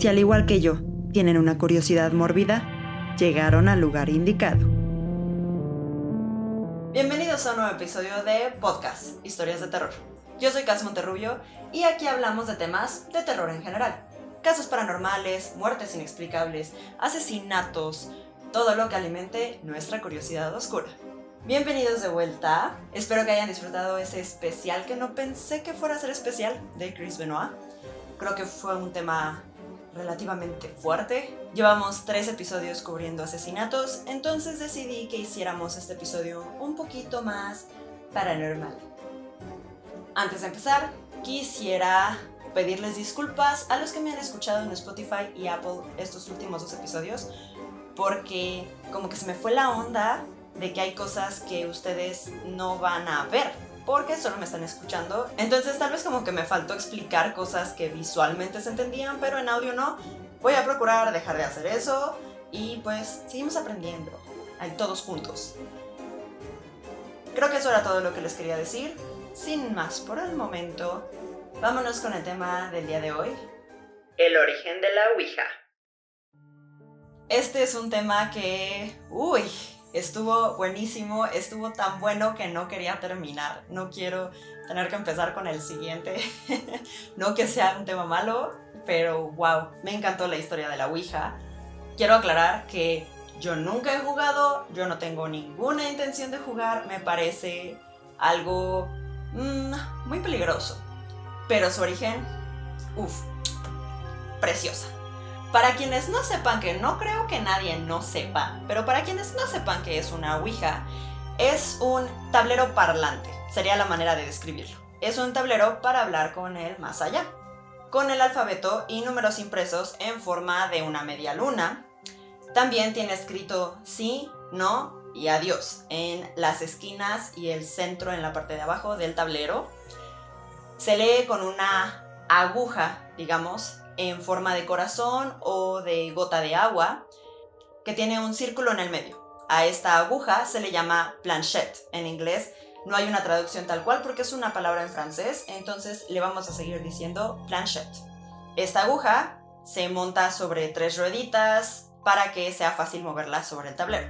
si al igual que yo tienen una curiosidad mórbida, llegaron al lugar indicado. Bienvenidos a un nuevo episodio de Podcast, Historias de Terror. Yo soy Cas Monterrubio y aquí hablamos de temas de terror en general. Casos paranormales, muertes inexplicables, asesinatos, todo lo que alimente nuestra curiosidad oscura. Bienvenidos de vuelta. Espero que hayan disfrutado ese especial que no pensé que fuera a ser especial de Chris Benoit. Creo que fue un tema relativamente fuerte. Llevamos 3 episodios cubriendo asesinatos, entonces decidí que hiciéramos este episodio un poquito más paranormal. Antes de empezar, quisiera pedirles disculpas a los que me han escuchado en Spotify y Apple estos últimos 2 episodios, porque como que se me fue la onda de que hay cosas que ustedes no van a ver, porque solo me están escuchando. Entonces tal vez como que me faltó explicar cosas que visualmente se entendían, pero en audio no. Voy a procurar dejar de hacer eso y pues seguimos aprendiendo, ahí todos juntos. Creo que eso era todo lo que les quería decir. Sin más por el momento, vámonos con el tema del día de hoy: el origen de la Ouija. Este es un tema que, estuvo buenísimo, estuvo tan bueno que no quería terminar. No quiero tener que empezar con el siguiente. No que sea un tema malo, pero wow, me encantó la historia de la Ouija. Quiero aclarar que yo nunca he jugado, yo no tengo ninguna intención de jugar, me parece algo muy peligroso. Pero su origen, preciosa. Para quienes no sepan, que no creo que nadie no sepa, pero para quienes no sepan qué es una Ouija, es un tablero parlante, sería la manera de describirlo. Es un tablero para hablar con el más allá, con el alfabeto y números impresos en forma de una media luna. También tiene escrito sí, no y adiós en las esquinas y el centro en la parte de abajo del tablero. Se lee con una aguja, digamos, en forma de corazón o de gota de agua, que tiene un círculo en el medio. A esta aguja se le llama planchette en inglés. No hay una traducción tal cual porque es una palabra en francés, entonces le vamos a seguir diciendo planchette. Esta aguja se monta sobre 3 rueditas para que sea fácil moverla sobre el tablero.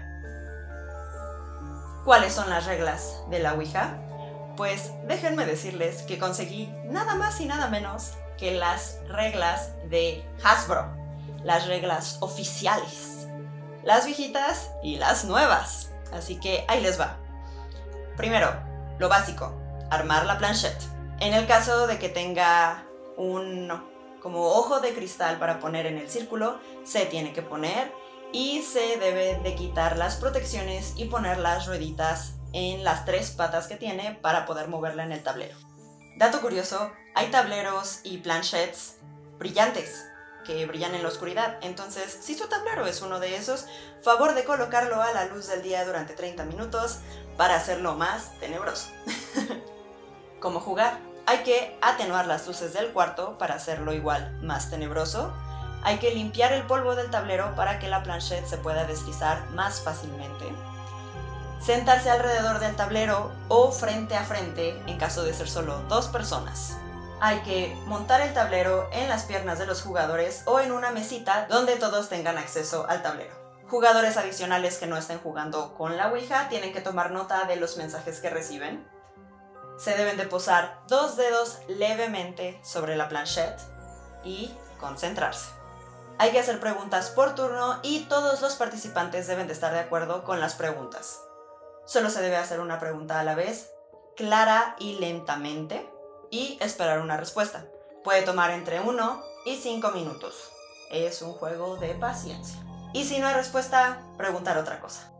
¿Cuáles son las reglas de la Ouija? Pues déjenme decirles que conseguí nada más y nada menos que las reglas de Hasbro, las reglas oficiales, las viejitas y las nuevas. Así que ahí les va. Primero, lo básico, armar la planchette. En el caso de que tenga un como ojo de cristal para poner en el círculo, se tiene que poner y se debe de quitar las protecciones y poner las rueditas en las 3 patas que tiene para poder moverla en el tablero. Dato curioso, hay tableros y planchettes brillantes que brillan en la oscuridad, entonces si su tablero es uno de esos, favor de colocarlo a la luz del día durante 30 minutos para hacerlo más tenebroso. ¿Cómo jugar? Hay que atenuar las luces del cuarto para hacerlo igual más tenebroso. Hay que limpiar el polvo del tablero para que la planchette se pueda deslizar más fácilmente. Sentarse alrededor del tablero o frente a frente en caso de ser solo 2 personas. Hay que montar el tablero en las piernas de los jugadores o en una mesita donde todos tengan acceso al tablero. Jugadores adicionales que no estén jugando con la Ouija tienen que tomar nota de los mensajes que reciben. Se deben de posar 2 dedos levemente sobre la planchette y concentrarse. Hay que hacer preguntas por turno y todos los participantes deben de estar de acuerdo con las preguntas. Solo se debe hacer una pregunta a la vez, clara y lentamente, y esperar una respuesta. Puede tomar entre 1 y 5 minutos. Es un juego de paciencia. Y si no hay respuesta, preguntar otra cosa.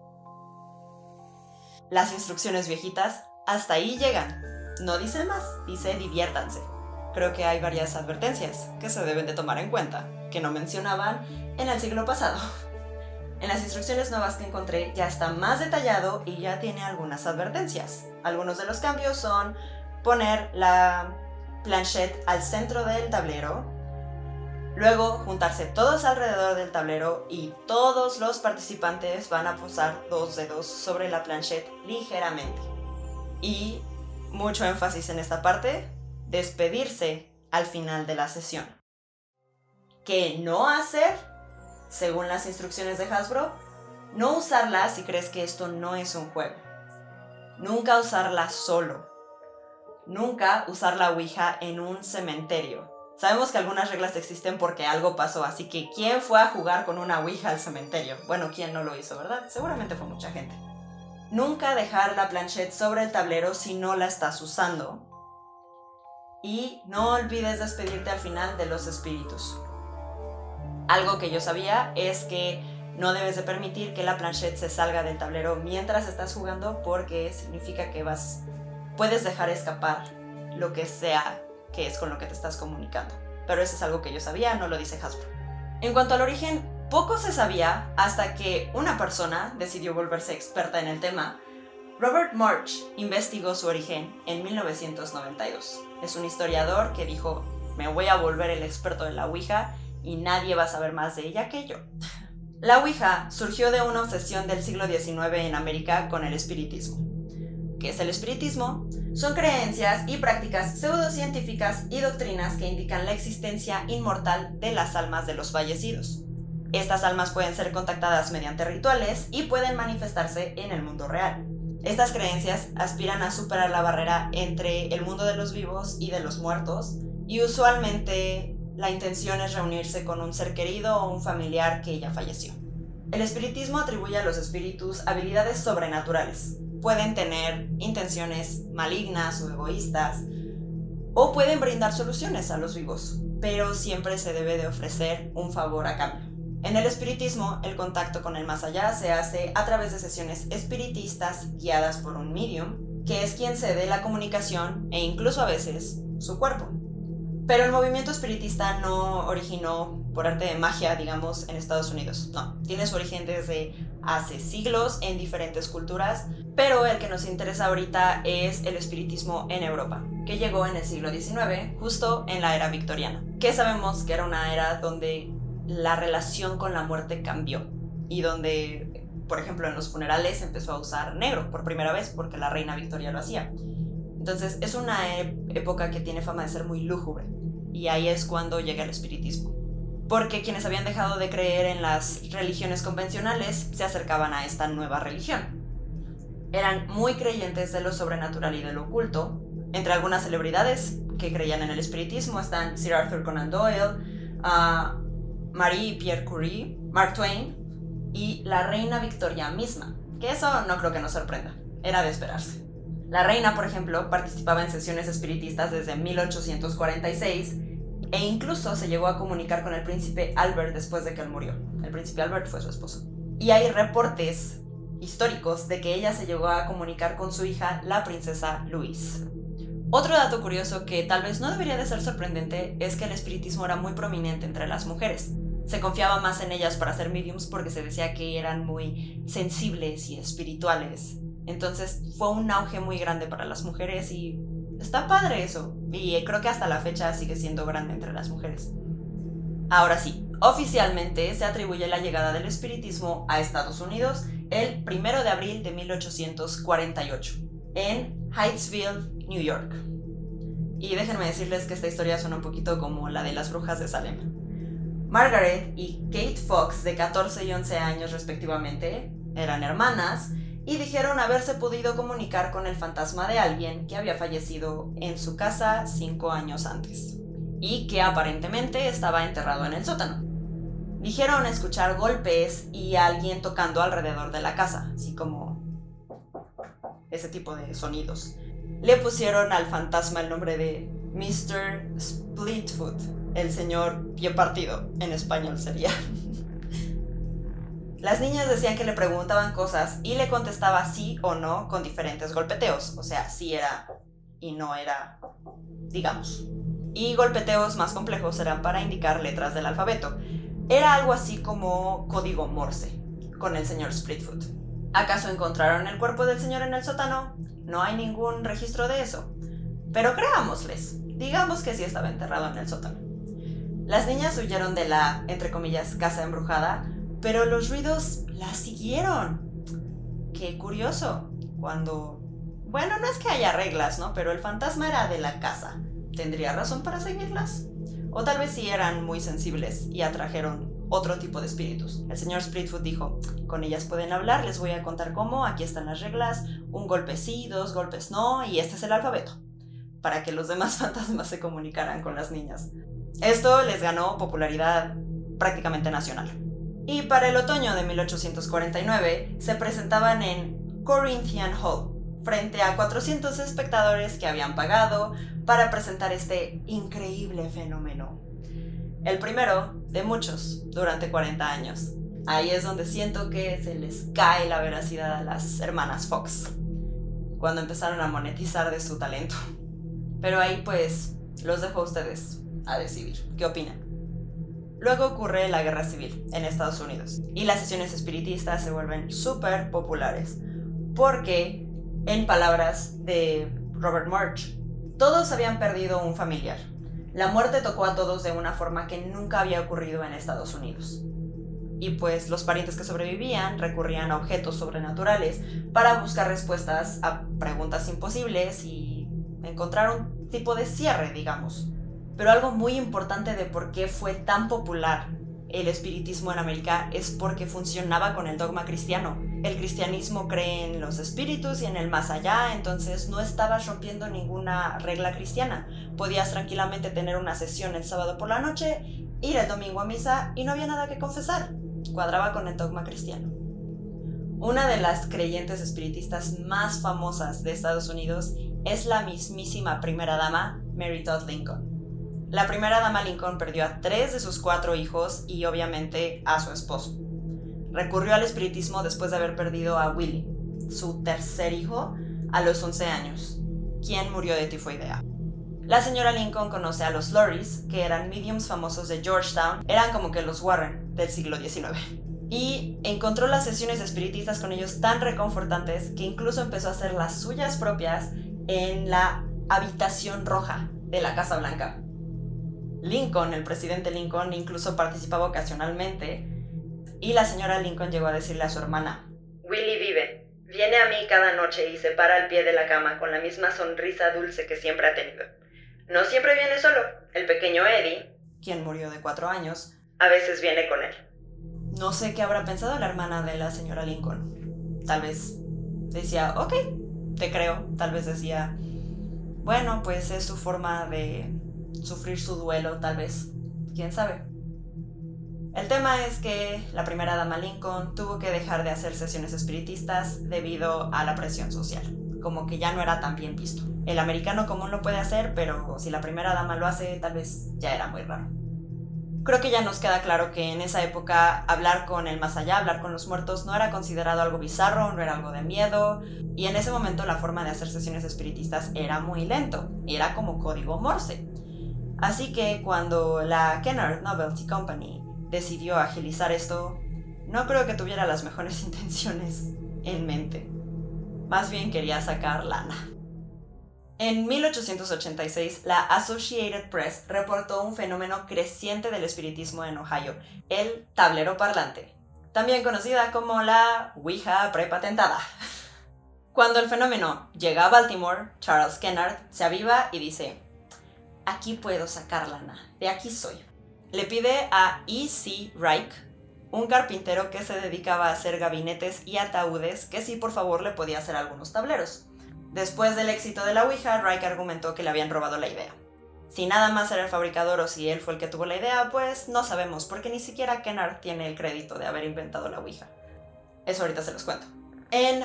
Las instrucciones viejitas hasta ahí llegan. No dice más, dice diviértanse. Creo que hay varias advertencias que se deben de tomar en cuenta, que no mencionaban en el siglo pasado. En las instrucciones nuevas que encontré ya está más detallado y ya tiene algunas advertencias. Algunos de los cambios son poner la planchette al centro del tablero, luego juntarse todos alrededor del tablero y todos los participantes van a posar 2 dedos sobre la planchette ligeramente. Y mucho énfasis en esta parte, despedirse al final de la sesión. ¿Qué no hacer? Según las instrucciones de Hasbro, no usarla si crees que esto no es un juego. Nunca usarla solo. Nunca usar la Ouija en un cementerio. Sabemos que algunas reglas existen porque algo pasó, así que ¿quién fue a jugar con una Ouija al cementerio? Bueno, ¿quién no lo hizo, verdad? Seguramente fue mucha gente. Nunca dejar la planchette sobre el tablero si no la estás usando. Y no olvides despedirte al final de los espíritus. Algo que yo sabía es que no debes de permitir que la planchette se salga del tablero mientras estás jugando, porque significa que puedes dejar escapar lo que sea que es con lo que te estás comunicando. Pero eso es algo que yo sabía, no lo dice Hasbro. En cuanto al origen, poco se sabía hasta que una persona decidió volverse experta en el tema. Robert March investigó su origen en 1992. Es un historiador que dijo: me voy a volver el experto de la Ouija y nadie va a saber más de ella que yo. La Ouija surgió de una obsesión del siglo XIX en América con el espiritismo. ¿Qué es el espiritismo? Son creencias y prácticas pseudocientíficas y doctrinas que indican la existencia inmortal de las almas de los fallecidos. Estas almas pueden ser contactadas mediante rituales y pueden manifestarse en el mundo real. Estas creencias aspiran a superar la barrera entre el mundo de los vivos y de los muertos, y usualmente la intención es reunirse con un ser querido o un familiar que ya falleció. El espiritismo atribuye a los espíritus habilidades sobrenaturales. Pueden tener intenciones malignas o egoístas, o pueden brindar soluciones a los vivos, pero siempre se debe de ofrecer un favor a cambio. En el espiritismo, el contacto con el más allá se hace a través de sesiones espiritistas guiadas por un medium, que es quien cede la comunicación e incluso a veces su cuerpo. Pero el movimiento espiritista no originó por arte de magia, digamos, en Estados Unidos. No, tiene su origen desde hace siglos en diferentes culturas, pero el que nos interesa ahorita es el espiritismo en Europa, que llegó en el siglo XIX, justo en la era victoriana, que sabemos que era una era donde la relación con la muerte cambió y donde, por ejemplo, en los funerales empezó a usar negro por primera vez porque la reina Victoria lo hacía. Entonces es una época que tiene fama de ser muy lúgubre, y ahí es cuando llega el espiritismo, porque quienes habían dejado de creer en las religiones convencionales se acercaban a esta nueva religión. Eran muy creyentes de lo sobrenatural y de lo oculto. Entre algunas celebridades que creían en el espiritismo están Sir Arthur Conan Doyle, Marie Pierre Curie, Mark Twain y la reina Victoria misma, que eso no creo que nos sorprenda, era de esperarse. La reina, por ejemplo, participaba en sesiones espiritistas desde 1846 e incluso se llegó a comunicar con el príncipe Albert después de que él murió. El príncipe Albert fue su esposo. Y hay reportes históricos de que ella se llegó a comunicar con su hija, la princesa Louise. Otro dato curioso que tal vez no debería de ser sorprendente es que el espiritismo era muy prominente entre las mujeres. Se confiaba más en ellas para ser mediums porque se decía que eran muy sensibles y espirituales. Entonces fue un auge muy grande para las mujeres y está padre eso. Y creo que hasta la fecha sigue siendo grande entre las mujeres. Ahora sí, oficialmente se atribuye la llegada del espiritismo a Estados Unidos el 1 de abril de 1848 en Hydesville, New York. Y déjenme decirles que esta historia suena un poquito como la de las brujas de Salem. Margaret y Kate Fox, de 14 y 11 años respectivamente, eran hermanas y dijeron haberse podido comunicar con el fantasma de alguien que había fallecido en su casa 5 años antes y que aparentemente estaba enterrado en el sótano. Dijeron escuchar golpes y a alguien tocando alrededor de la casa, así como ese tipo de sonidos. Le pusieron al fantasma el nombre de Mr. Splitfoot, el señor pie partido, en español sería. Las niñas decían que le preguntaban cosas y le contestaba sí o no con diferentes golpeteos, o sea, sí era y no era, digamos. Y golpeteos más complejos eran para indicar letras del alfabeto. Era algo así como código Morse, con el señor Splitfoot. ¿Acaso encontraron el cuerpo del señor en el sótano? No hay ningún registro de eso. Pero creámosles, digamos que sí estaba enterrado en el sótano. Las niñas huyeron de la, entre comillas, casa embrujada, pero los ruidos las siguieron. Qué curioso, cuando... Bueno, no es que haya reglas, ¿no? Pero el fantasma era de la casa. ¿Tendría razón para seguirlas? o tal vez sí eran muy sensibles y atrajeron otro tipo de espíritus. El señor Splitfoot dijo, con ellas pueden hablar, les voy a contar cómo, aquí están las reglas, un golpe sí, 2 golpes no, y este es el alfabeto, para que los demás fantasmas se comunicaran con las niñas. Esto les ganó popularidad prácticamente nacional. Y para el otoño de 1849 se presentaban en Corinthian Hall, frente a 400 espectadores que habían pagado para presentar este increíble fenómeno. El primero de muchos durante 40 años. Ahí es donde siento que se les cae la veracidad a las hermanas Fox, cuando empezaron a monetizar de su talento. Pero ahí pues los dejo a ustedes a decidir. ¿Qué opinan? Luego ocurre la Guerra Civil en Estados Unidos y las sesiones espiritistas se vuelven súper populares porque, en palabras de Robert Murch, todos habían perdido un familiar. La muerte tocó a todos de una forma que nunca había ocurrido en Estados Unidos. Y pues los parientes que sobrevivían recurrían a objetos sobrenaturales para buscar respuestas a preguntas imposibles y encontrar un tipo de cierre, digamos. Pero algo muy importante de por qué fue tan popular el espiritismo en América es porque funcionaba con el dogma cristiano. El cristianismo cree en los espíritus y en el más allá, entonces no estabas rompiendo ninguna regla cristiana. Podías tranquilamente tener una sesión el sábado por la noche, ir el domingo a misa y no había nada que confesar. Cuadraba con el dogma cristiano. Una de las creyentes espiritistas más famosas de Estados Unidos es la mismísima primera dama Mary Todd Lincoln. La primera dama Lincoln perdió a 3 de sus 4 hijos y obviamente a su esposo. Recurrió al espiritismo después de haber perdido a Willie, su tercer hijo, a los 11 años, quien murió de tifoidea. La señora Lincoln conoce a los Lorrys, que eran mediums famosos de Georgetown, eran como que los Warren del siglo XIX. Y encontró las sesiones espiritistas con ellos tan reconfortantes que incluso empezó a hacer las suyas propias en la habitación roja de la Casa Blanca. Lincoln, el presidente Lincoln, incluso participaba ocasionalmente, y la señora Lincoln llegó a decirle a su hermana, Willie vive, viene a mí cada noche y se para al pie de la cama con la misma sonrisa dulce que siempre ha tenido. No siempre viene solo, el pequeño Eddie, quien murió de 4 años, a veces viene con él. No sé qué habrá pensado la hermana de la señora Lincoln. Tal vez decía, ok, te creo. Tal vez decía, bueno, pues es su forma de sufrir su duelo, tal vez. ¿Quién sabe? El tema es que la primera dama Lincoln tuvo que dejar de hacer sesiones espiritistas debido a la presión social. Como que ya no era tan bien visto. El americano común lo puede hacer, pero si la primera dama lo hace, tal vez ya era muy raro. Creo que ya nos queda claro que en esa época hablar con el más allá, hablar con los muertos, no era considerado algo bizarro, no era algo de miedo, y en ese momento la forma de hacer sesiones espiritistas era muy lento, era como código Morse. Así que cuando la Kennard Novelty Company decidió agilizar esto, no creo que tuviera las mejores intenciones en mente. Más bien quería sacar lana. En 1886, la Associated Press reportó un fenómeno creciente del espiritismo en Ohio, el tablero parlante, también conocida como la Ouija prepatentada. Cuando el fenómeno llega a Baltimore, Charles Kennard se aviva y dice, aquí puedo sacar lana, de aquí soy. Le pide a E.C. Reich, un carpintero que se dedicaba a hacer gabinetes y ataúdes, que sí por favor le podía hacer algunos tableros. Después del éxito de la Ouija, Reich argumentó que le habían robado la idea. Si nada más era el fabricador o si él fue el que tuvo la idea, pues no sabemos, porque ni siquiera Kennard tiene el crédito de haber inventado la Ouija. Eso ahorita se los cuento. En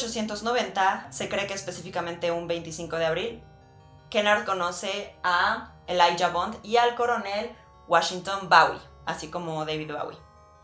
1890, se cree que específicamente un 25 de abril, Kennard conoce a Elijah Bond y al coronel Washington Bowie, así como David Bowie.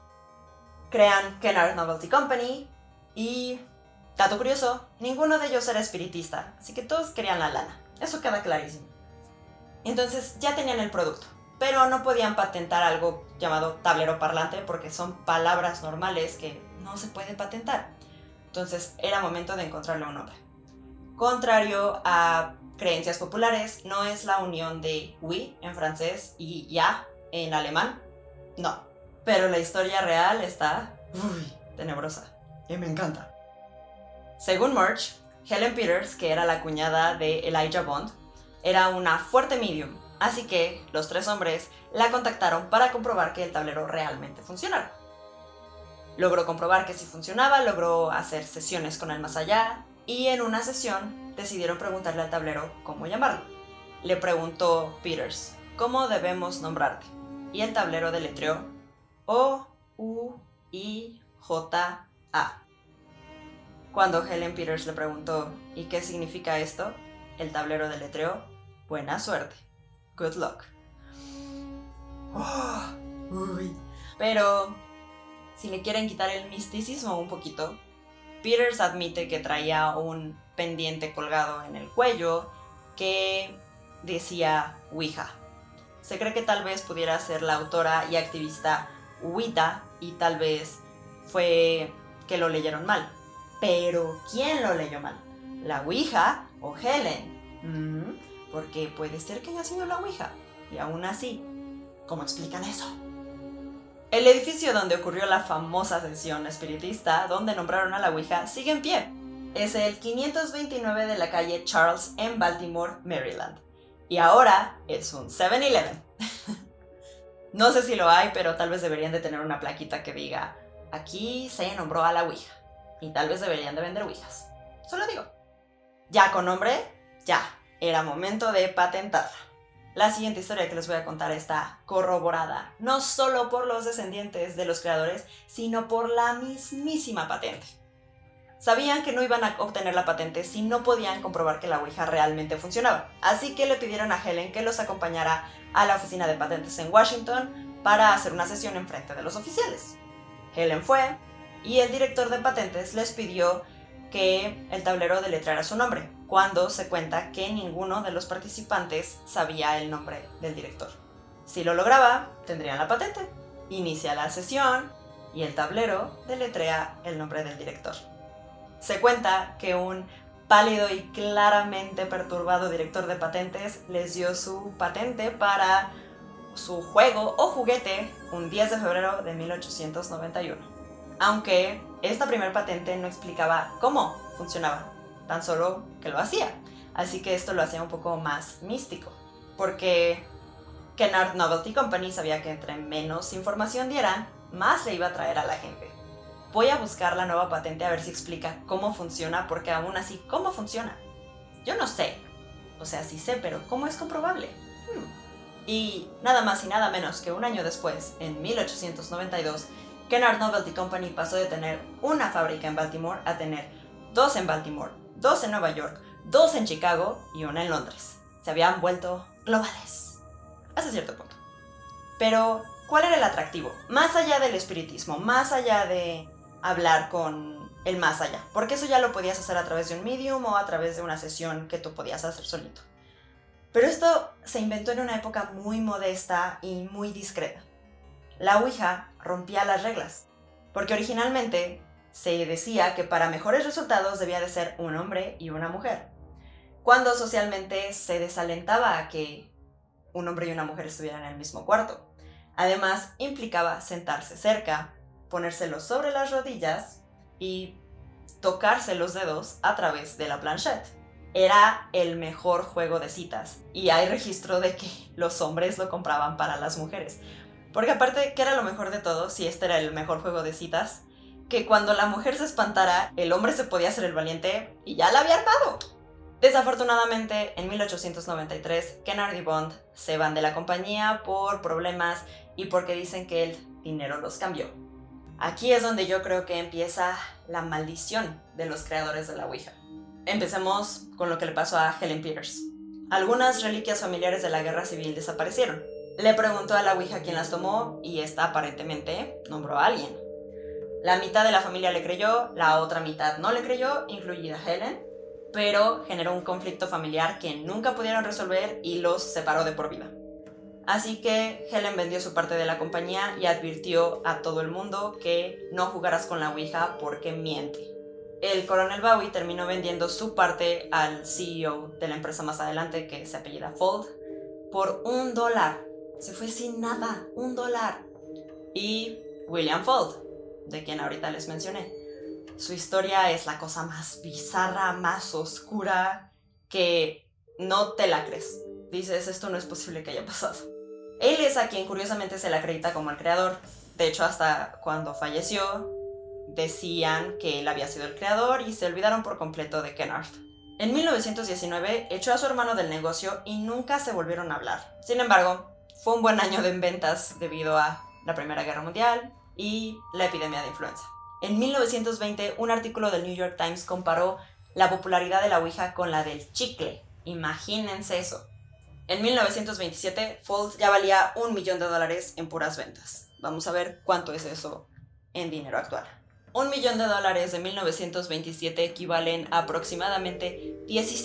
Crean Kennard Novelty Company y... dato curioso, ninguno de ellos era espiritista, así que todos querían la lana. Eso queda clarísimo. Entonces ya tenían el producto, pero no podían patentar algo llamado tablero parlante porque son palabras normales que no se puede patentar. Entonces era momento de encontrarle un nombre. Contrario a creencias populares, no es la unión de oui en francés y ya en alemán, no. Pero la historia real está tenebrosa y me encanta. Según Murch, Helen Peters, que era la cuñada de Elijah Bond, era una fuerte medium, Así que los 3 hombres la contactaron para comprobar que el tablero realmente funcionara. Logró comprobar que sí funcionaba, logró hacer sesiones con el más allá y en una sesión decidieron preguntarle al tablero cómo llamarlo. Le preguntó Peters, ¿cómo debemos nombrarte? Y el tablero deletreó O-U-I-J-A. Cuando Helen Peters le preguntó ¿y qué significa esto?, el tablero deletreó buena suerte, good luck. Pero si le quieren quitar el misticismo un poquito, Peters admite que traía un pendiente colgado en el cuello que decía Ouija. Se cree que tal vez pudiera ser la autora y activista Ouida y tal vez fue que lo leyeron mal. Pero ¿quién lo leyó mal? ¿La Ouija o Helen? Porque puede ser que haya sido la Ouija. Y aún así, ¿cómo explican eso? El edificio donde ocurrió la famosa sesión espiritista, donde nombraron a la Ouija, sigue en pie. Es el 529 de la calle Charles en Baltimore, Maryland. Y ahora es un 7-Eleven. No sé si lo hay, pero tal vez deberían de tener una plaquita que diga aquí se nombró a la Ouija. Y tal vez deberían de vender Ouijas. Solo digo. Ya con nombre, ya. Era momento de patentarla. La siguiente historia que les voy a contar está corroborada, no solo por los descendientes de los creadores, sino por la mismísima patente. Sabían que no iban a obtener la patente si no podían comprobar que la Ouija realmente funcionaba, así que le pidieron a Helen que los acompañara a la oficina de patentes en Washington para hacer una sesión en frente de los oficiales. Helen fue, y el director de patentes les pidió que el tablero deletreara su nombre, cuando se cuenta que ninguno de los participantes sabía el nombre del director. Si lo lograba, tendrían la patente. Inicia la sesión y el tablero deletrea el nombre del director. Se cuenta que un pálido y claramente perturbado director de patentes les dio su patente para su juego o juguete un 10 de febrero de 1891. Aunque esta primer patente no explicaba cómo funcionaba, tan solo que lo hacía. Así que esto lo hacía un poco más místico, porque Kennard Novelty Company sabía que entre menos información dieran, más le iba a traer a la gente. Voy a buscar la nueva patente a ver si explica cómo funciona, porque aún así, ¿cómo funciona? Yo no sé. O sea, sí sé, pero ¿cómo es comprobable? Y nada más y nada menos que un año después, en 1892, Kennard Novelty Company pasó de tener una fábrica en Baltimore a tener 2 en Baltimore, 2 en Nueva York, 2 en Chicago y 1 en Londres. Se habían vuelto globales, hasta cierto punto. Pero, ¿cuál era el atractivo? Más allá del espiritismo, más allá de hablar con el más allá, porque eso ya lo podías hacer a través de un medium o a través de una sesión que tú podías hacer solito. Pero esto se inventó en una época muy modesta y muy discreta. La Ouija rompía las reglas, porque originalmente se decía que para mejores resultados debía de ser un hombre y una mujer, cuando socialmente se desalentaba a que un hombre y una mujer estuvieran en el mismo cuarto. Además, implicaba sentarse cerca, ponérselos sobre las rodillas y tocarse los dedos a través de la planchette. Era el mejor juego de citas, y hay registro de que los hombres lo compraban para las mujeres. Porque aparte, ¿qué era lo mejor de todo? Si este era el mejor juego de citas, que cuando la mujer se espantara, el hombre se podía hacer el valiente y ya la había armado. Desafortunadamente, en 1893, Kennard y Bond se van de la compañía por problemas y porque dicen que el dinero los cambió. Aquí es donde yo creo que empieza la maldición de los creadores de la Ouija. Empecemos con lo que le pasó a Helen Peters. Algunas reliquias familiares de la guerra civil desaparecieron. Le preguntó a la Ouija quién las tomó y esta aparentemente nombró a alguien. La mitad de la familia le creyó, la otra mitad no le creyó, incluida Helen, pero generó un conflicto familiar que nunca pudieron resolver y los separó de por vida. Así que Helen vendió su parte de la compañía y advirtió a todo el mundo que no jugaras con la Ouija porque miente. El coronel Bowie terminó vendiendo su parte al CEO de la empresa más adelante, que se apellida Fold, por $1. Se fue sin nada, $1. Y William Fold, de quien ahorita les mencioné. Su historia es la cosa más bizarra, más oscura, que no te la crees. dices, esto no es posible que haya pasado. Él es a quien curiosamente se le acredita como el creador. De hecho, hasta cuando falleció, decían que él había sido el creador y se olvidaron por completo de Kennard. En 1919 echó a su hermano del negocio y nunca se volvieron a hablar. Sin embargo, fue un buen año en ventas debido a la Primera Guerra Mundial y la epidemia de influenza. En 1920, un artículo del New York Times comparó la popularidad de la Ouija con la del chicle. Imagínense eso. En 1927, Fold ya valía $1 millón en puras ventas. Vamos a ver cuánto es eso en dinero actual. $1 millón de 1927 equivalen a aproximadamente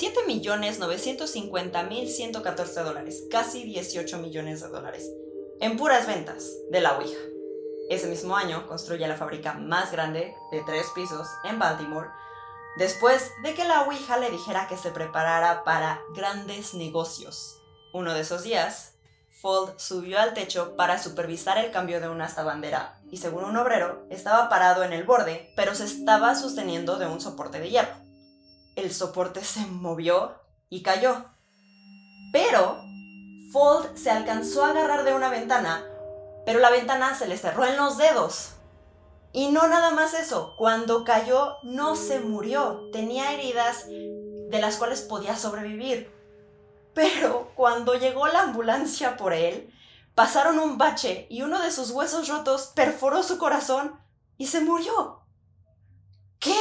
$17.950.114, casi $18 millones, en puras ventas de la Ouija. Ese mismo año construye la fábrica más grande, de 3 pisos, en Baltimore, después de que la Ouija le dijera que se preparara para grandes negocios. Uno de esos días, Fold subió al techo para supervisar el cambio de una hasta bandera y, según un obrero, estaba parado en el borde, pero se estaba sosteniendo de un soporte de hierro. El soporte se movió y cayó. Pero Fold se alcanzó a agarrar de una ventana, pero la ventana se le cerró en los dedos. Y no nada más eso, cuando cayó no se murió, tenía heridas de las cuales podía sobrevivir. Pero cuando llegó la ambulancia por él, pasaron un bache y uno de sus huesos rotos perforó su corazón y se murió. ¿Qué?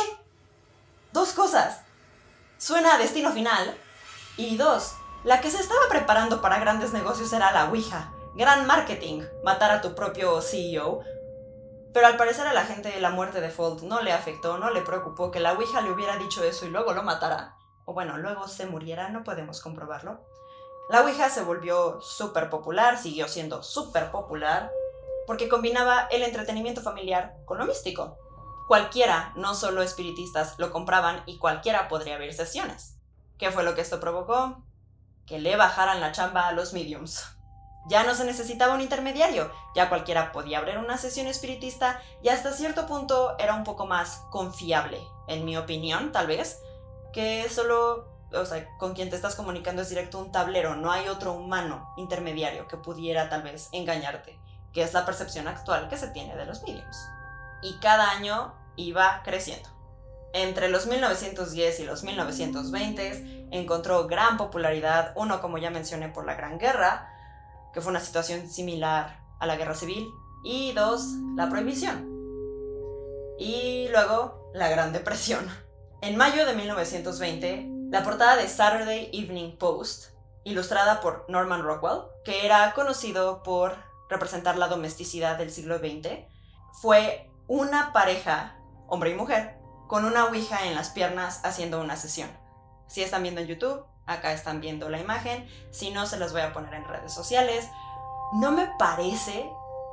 2 cosas. Suena a Destino Final. Y 2, la que se estaba preparando para grandes negocios era la Ouija. Gran marketing, matar a tu propio CEO. Pero al parecer a la gente la muerte de Fold no le afectó, no le preocupó que la Ouija le hubiera dicho eso y luego lo matara. O bueno, luego se muriera, no podemos comprobarlo. La Ouija se volvió súper popular, siguió siendo súper popular, porque combinaba el entretenimiento familiar con lo místico. Cualquiera, no solo espiritistas, lo compraban y cualquiera podría ver sesiones. ¿Qué fue lo que esto provocó? Que le bajaran la chamba a los mediums. Ya no se necesitaba un intermediario, ya cualquiera podía abrir una sesión espiritista y hasta cierto punto era un poco más confiable, en mi opinión, tal vez, que solo, con quien te estás comunicando es directo un tablero, no hay otro humano intermediario que pudiera tal vez engañarte, que es la percepción actual que se tiene de los mediums. Y cada año iba creciendo. Entre los 1910 y los 1920 encontró gran popularidad, uno, como ya mencioné, por la Gran Guerra, que fue una situación similar a la Guerra Civil, y 2, la prohibición. Y luego, la Gran Depresión. En mayo de 1920, la portada de Saturday Evening Post, ilustrada por Norman Rockwell, que era conocido por representar la domesticidad del siglo XX, fue una pareja, hombre y mujer, con una ouija en las piernas haciendo una sesión. Si están viendo en YouTube, acá están viendo la imagen, si no se las voy a poner en redes sociales. No me parece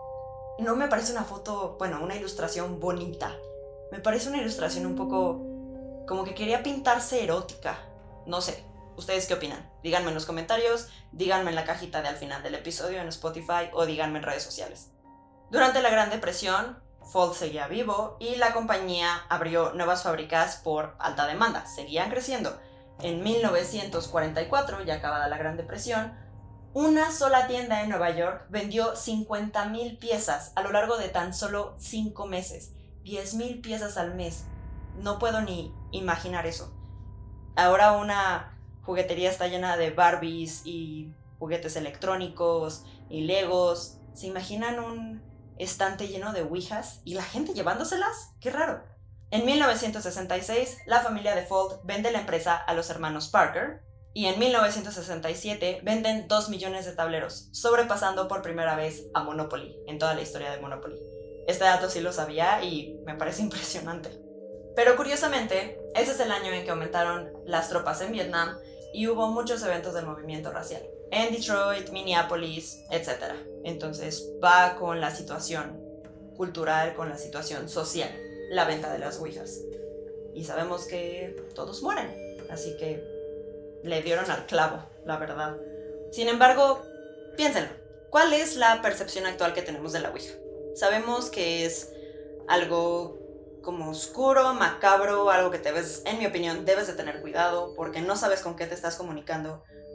una foto, bueno, una ilustración bonita. Me parece una ilustración un poco como que quería pintarse erótica. No sé, ¿ustedes qué opinan? Díganme en los comentarios, díganme en la cajita de al final del episodio en Spotify o díganme en redes sociales. Durante la Gran Depresión, Fold seguía vivo y la compañía abrió nuevas fábricas por alta demanda, seguían creciendo. En 1944, ya acabada la Gran Depresión, una sola tienda en Nueva York vendió 50,000 piezas a lo largo de tan solo 5 meses. 10,000 piezas al mes. No puedo ni imaginar eso. Ahora una juguetería está llena de Barbies y juguetes electrónicos y Legos. ¿Se imaginan un estante lleno de ouijas y la gente llevándoselas? ¡Qué raro! En 1966, la familia de Fold vende la empresa a los hermanos Parker y en 1967 venden 2 millones de tableros, sobrepasando por primera vez a Monopoly en toda la historia de Monopoly. Este dato sí lo sabía y me parece impresionante. Pero curiosamente, ese es el año en que aumentaron las tropas en Vietnam y hubo muchos eventos del movimiento racial. En Detroit, Minneapolis, etc. Entonces va con la situación cultural, con la situación social, la venta de las ouijas. Y sabemos que todos mueren, así que le dieron al clavo, la verdad. Sin embargo, piénsenlo, ¿cuál es la percepción actual que tenemos de la ouija? Sabemos que es algo como oscuro, macabro, algo que en mi opinión, debes de tener cuidado porque no sabes con qué te estás comunicando.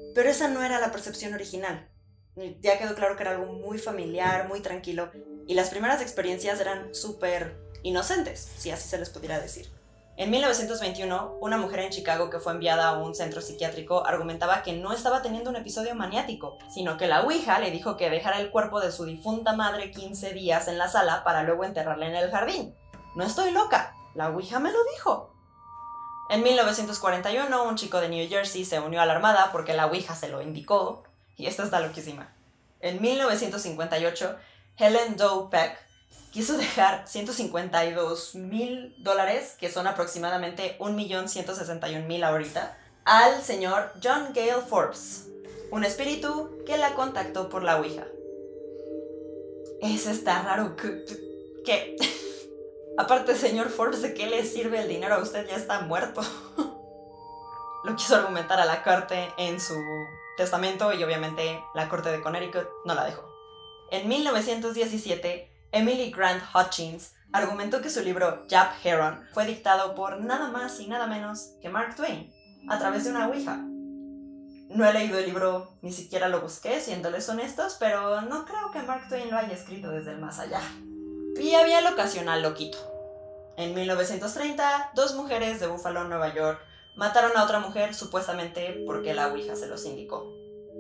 Pero esa no era la percepción original. Ya quedó claro que era algo muy familiar, muy tranquilo, y las primeras experiencias eran súper inocentes, si así se les pudiera decir. En 1921, una mujer en Chicago que fue enviada a un centro psiquiátrico argumentaba que no estaba teniendo un episodio maniático, sino que la Ouija le dijo que dejara el cuerpo de su difunta madre 15 días en la sala para luego enterrarla en el jardín. No estoy loca, la Ouija me lo dijo. En 1941, un chico de New Jersey se unió a la armada porque la Ouija se lo indicó, y esta está loquísima. En 1958, Helen Doe Peck quiso dejar $152,000, que son aproximadamente 1,161,000 ahorita, al señor John Gale Forbes, un espíritu que la contactó por la Ouija. Eso está raro. ¿Qué? Aparte, señor Forbes, ¿de qué le sirve el dinero a usted? Ya está muerto. Lo quiso argumentar a la corte en su testamento y obviamente la corte de Connecticut no la dejó. En 1917, Emily Grant Hutchins argumentó que su libro Jap Heron fue dictado por nada más y nada menos que Mark Twain, a través de una Ouija. No he leído el libro, ni siquiera lo busqué, siéndoles honestos, pero no creo que Mark Twain lo haya escrito desde el más allá. Y había el ocasional loquito. En 1930, 2 mujeres de Buffalo, Nueva York, mataron a otra mujer supuestamente porque la Ouija se los indicó.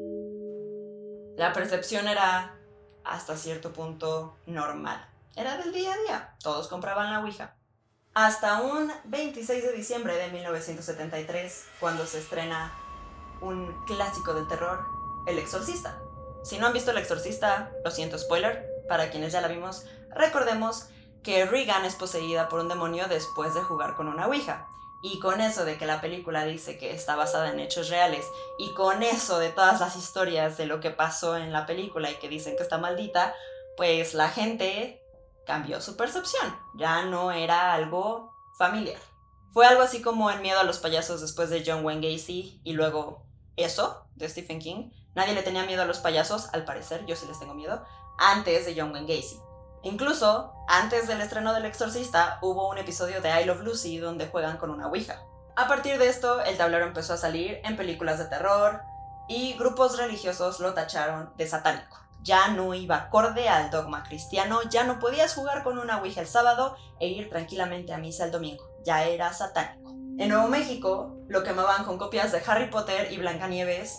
La percepción era, hasta cierto punto, normal. Era del día a día. Todos compraban la Ouija. Hasta un 26 de diciembre de 1973, cuando se estrena un clásico del terror, El Exorcista. Si no han visto El Exorcista, lo siento, spoiler. Para quienes ya la vimos, recordemos que Regan es poseída por un demonio después de jugar con una Ouija. Y con eso de que la película dice que está basada en hechos reales, y con eso de todas las historias de lo que pasó en la película y que dicen que está maldita, pues la gente cambió su percepción. Ya no era algo familiar. Fue algo así como el miedo a los payasos después de John Wayne Gacy y luego eso de Stephen King. Nadie le tenía miedo a los payasos, al parecer, yo sí les tengo miedo, antes de John Wayne Gacy. Incluso, antes del estreno del Exorcista, hubo un episodio de I Love Lucy donde juegan con una Ouija. A partir de esto, el tablero empezó a salir en películas de terror y grupos religiosos lo tacharon de satánico. Ya no iba acorde al dogma cristiano, ya no podías jugar con una Ouija el sábado e ir tranquilamente a misa el domingo. Ya era satánico. En Nuevo México, lo quemaban con copias de Harry Potter y Blancanieves.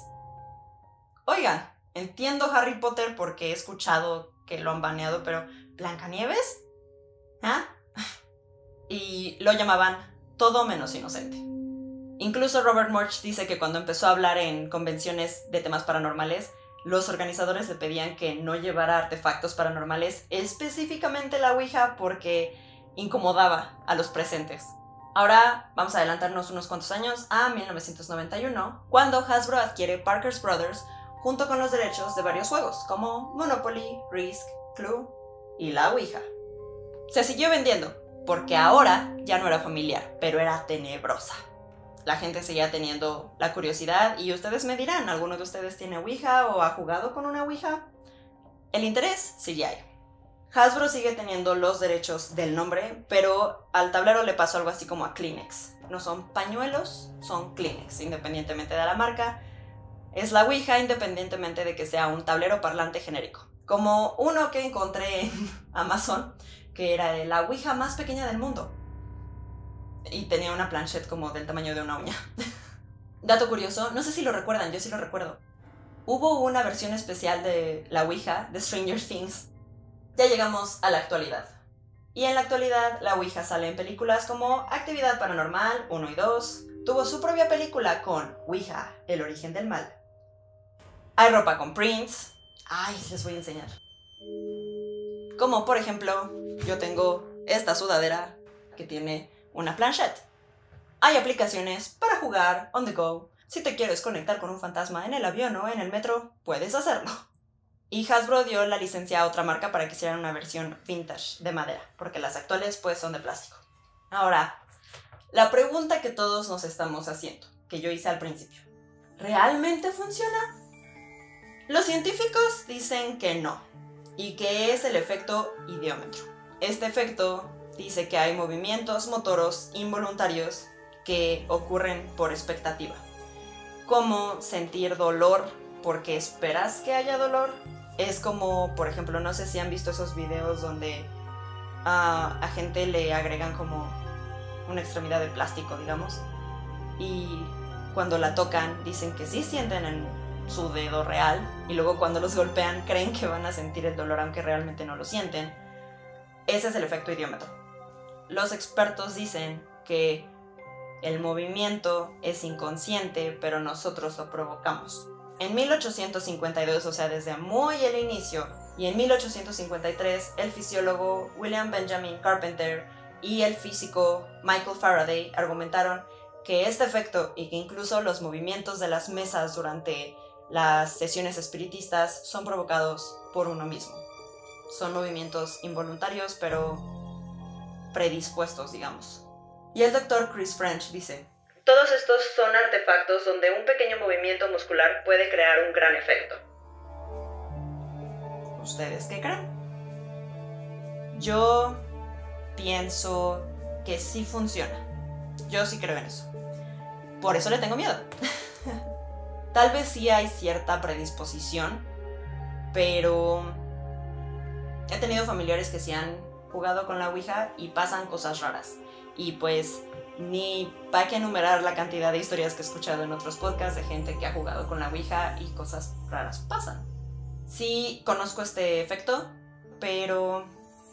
Oigan, entiendo Harry Potter porque he escuchado que lo han baneado, pero ¿Blancanieves? ¿Ah? Y lo llamaban todo menos inocente. Incluso Robert Murch dice que cuando empezó a hablar en convenciones de temas paranormales, los organizadores le pedían que no llevara artefactos paranormales, específicamente la Ouija, porque incomodaba a los presentes. Ahora vamos a adelantarnos unos cuantos años a 1991, cuando Hasbro adquiere Parker's Brothers junto con los derechos de varios juegos, como Monopoly, Risk, Clue y la Ouija. Se siguió vendiendo, porque ahora ya no era familiar, pero era tenebrosa. La gente seguía teniendo la curiosidad y ustedes me dirán, ¿alguno de ustedes tiene Ouija o ha jugado con una Ouija? El interés sigue ahí. Hasbro sigue teniendo los derechos del nombre, pero al tablero le pasó algo así como a Kleenex. No son pañuelos, son Kleenex, independientemente de la marca. Es la Ouija independientemente de que sea un tablero parlante genérico. Como uno que encontré en Amazon, que era la Ouija más pequeña del mundo. Y tenía una planchette como del tamaño de una uña. Dato curioso, no sé si lo recuerdan, yo sí lo recuerdo. Hubo una versión especial de la Ouija de Stranger Things. Ya llegamos a la actualidad. Y en la actualidad la Ouija sale en películas como Actividad Paranormal 1 y 2. Tuvo su propia película con Ouija, el origen del mal. Hay ropa con prints. Ay, les voy a enseñar. Como por ejemplo, yo tengo esta sudadera que tiene una planchette. Hay aplicaciones para jugar on the go. Si te quieres conectar con un fantasma en el avión o en el metro, puedes hacerlo. Y Hasbro dio la licencia a otra marca para que hicieran una versión vintage de madera, porque las actuales pues son de plástico. Ahora, la pregunta que todos nos estamos haciendo, que yo hice al principio, ¿realmente funciona? Los científicos dicen que no, y que es el efecto ideómetro. Este efecto dice que hay movimientos motoros involuntarios que ocurren por expectativa. como sentir dolor porque esperas que haya dolor. Es como, por ejemplo, no sé si han visto esos videos donde a gente le agregan como una extremidad de plástico, digamos, y cuando la tocan dicen que sí sienten en su dedo real, y luego cuando los golpean creen que van a sentir el dolor aunque realmente no lo sienten. Ese es el efecto idiómetro. Los expertos dicen que el movimiento es inconsciente, pero nosotros lo provocamos. En 1852, o sea, desde muy el inicio, y en 1853, el fisiólogo William Benjamin Carpenter y el físico Michael Faraday argumentaron que este efecto y que incluso los movimientos de las mesas durante las sesiones espiritistas son provocados por uno mismo. Son movimientos involuntarios, pero predispuestos, digamos. Y el doctor Chris French dice: todos estos son artefactos donde un pequeño movimiento muscular puede crear un gran efecto. ¿Ustedes qué creen? Yo pienso que sí funciona. Yo sí creo en eso. Por eso le tengo miedo. Tal vez sí hay cierta predisposición, pero he tenido familiares que sí han jugado con la Ouija y pasan cosas raras. Y pues ni para qué enumerar la cantidad de historias que he escuchado en otros podcasts de gente que ha jugado con la Ouija y cosas raras pasan. Sí conozco este efecto, pero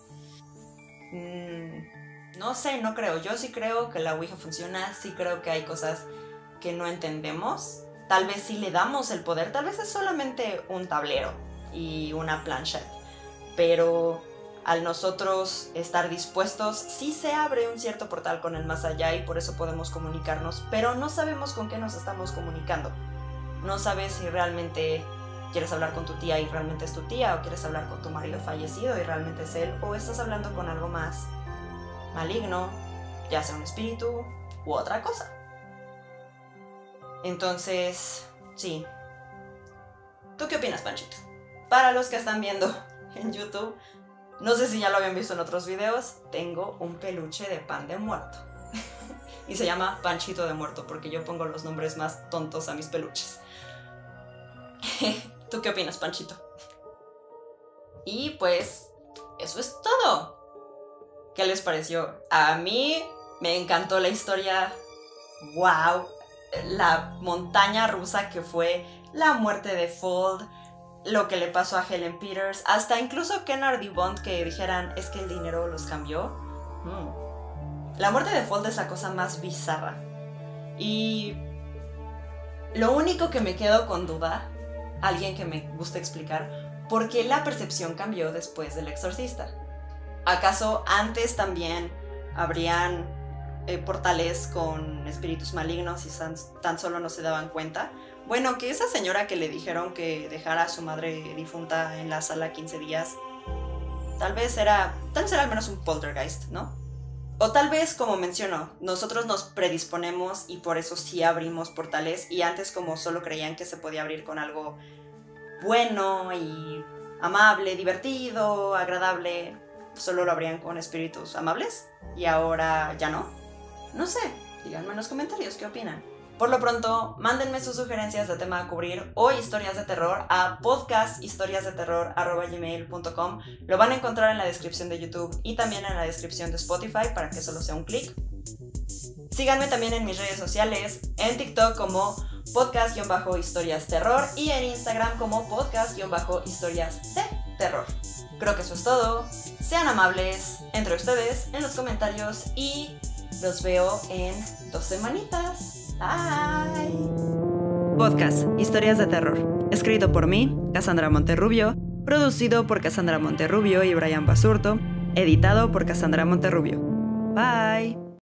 no sé, no creo. Yo sí creo que la Ouija funciona, sí creo que hay cosas que no entendemos. Tal vez sí le damos el poder, tal vez es solamente un tablero y una planchette, pero al nosotros estar dispuestos, sí se abre un cierto portal con el más allá y por eso podemos comunicarnos, pero no sabemos con qué nos estamos comunicando. No sabes si realmente quieres hablar con tu tía y realmente es tu tía, o quieres hablar con tu marido fallecido y realmente es él, o estás hablando con algo más maligno, ya sea un espíritu u otra cosa. Entonces, sí. ¿Tú qué opinas, Panchito? Para los que están viendo en YouTube, no sé si ya lo habían visto en otros videos, tengo un peluche de pan de muerto. Y se llama Panchito de Muerto, porque yo pongo los nombres más tontos a mis peluches. ¿Tú qué opinas, Panchito? Y pues, eso es todo. ¿Qué les pareció? A mí me encantó la historia. ¡Wow! La montaña rusa que fue la muerte de Fold, lo que le pasó a Helen Peters, hasta incluso Kennard y Bond que dijeran es que el dinero los cambió. La muerte de Fold es la cosa más bizarra. Y lo único que me quedo con duda, alguien que me gusta explicar, ¿por qué la percepción cambió después del exorcista? ¿Acaso antes también habrían portales con espíritus malignos y tan solo no se daban cuenta? Bueno, que esa señora que le dijeron que dejara a su madre difunta en la sala 15 días, tal vez era al menos un poltergeist, ¿no? O tal vez, como menciono, nosotros nos predisponemos y por eso sí abrimos portales, y antes como solo creían que se podía abrir con algo bueno y amable, divertido, agradable, solo lo abrían con espíritus amables y ahora ya no. No sé, díganme en los comentarios qué opinan. Por lo pronto, mándenme sus sugerencias de tema a cubrir o historias de terror a podcasthistoriasdeterror@gmail.com. Lo van a encontrar en la descripción de YouTube y también en la descripción de Spotify para que solo sea un clic. Síganme también en mis redes sociales, en TikTok como podcast-historiasterror y en Instagram como podcast-historiasdeterror. Creo que eso es todo. Sean amables entre ustedes en los comentarios y los veo en 2 semanitas. Bye. Podcast Historias de Terror. Escrito por mí, Cassandra Monterrubio. Producido por Cassandra Monterrubio y Brian Basurto. Editado por Cassandra Monterrubio. Bye.